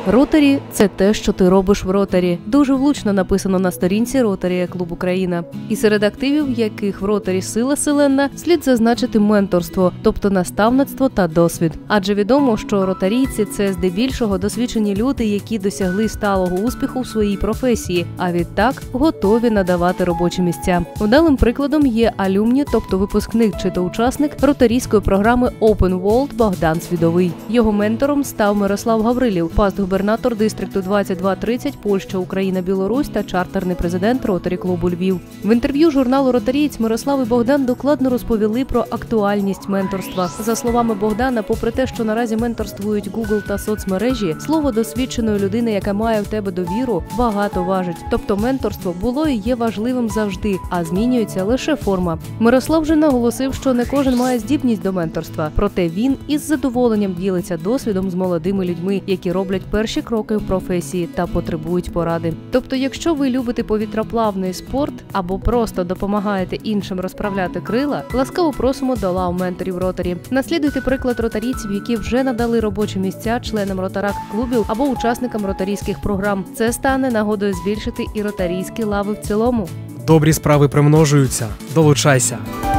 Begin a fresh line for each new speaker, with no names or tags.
Ротарі – це те, що ти робиш в Ротарі. Дуже влучно написано на сторінці Ротарі Клуб Україна. І серед активів, яких в Ротарі сила селенна, слід зазначити менторство, тобто наставництво та досвід. Адже відомо, що ротарійці – це здебільшого досвідчені люди, які досягли сталого успіху в своїй професії, а відтак готові надавати робочі місця. Вдалим прикладом є алюмні, тобто випускник чи то учасник ротарійської програми Open World Богдан Свідовий. Його ментором став Мирослав Гаврилів, пастгубернатор дистрикту 2230 Польща, Україна, Білорусь та чартерний президент Ротарі Клубу Львів. В інтерв'ю журналу «Ротарієць» Мирослав і Богдан докладно розповіли про актуальність менторства. За словами Богдана, попри те, що наразі менторствують Google та соцмережі, слово досвідченої людини, яка має в тебе довіру, багато важить. Тобто менторство було і є важливим завжди, а змінюється лише форма. Мирослав же наголосив, що не кожен має здібність до менторства, проте він із задоволенням ділиться досвідом з молодими людьми, які роблять перші кроки в професії та потребують поради. Тобто, якщо ви любите повітроплавний спорт або просто допомагаєте іншим розправляти крила, ласкаво просимо до лав менторів Ротарі. Наслідуйте приклад ротарійців, які вже надали робочі місця членам ротаракт-клубів або учасникам ротарійських програм. Це стане нагодою збільшити і ротарійські лави в цілому.
Добрі справи примножуються. Долучайся!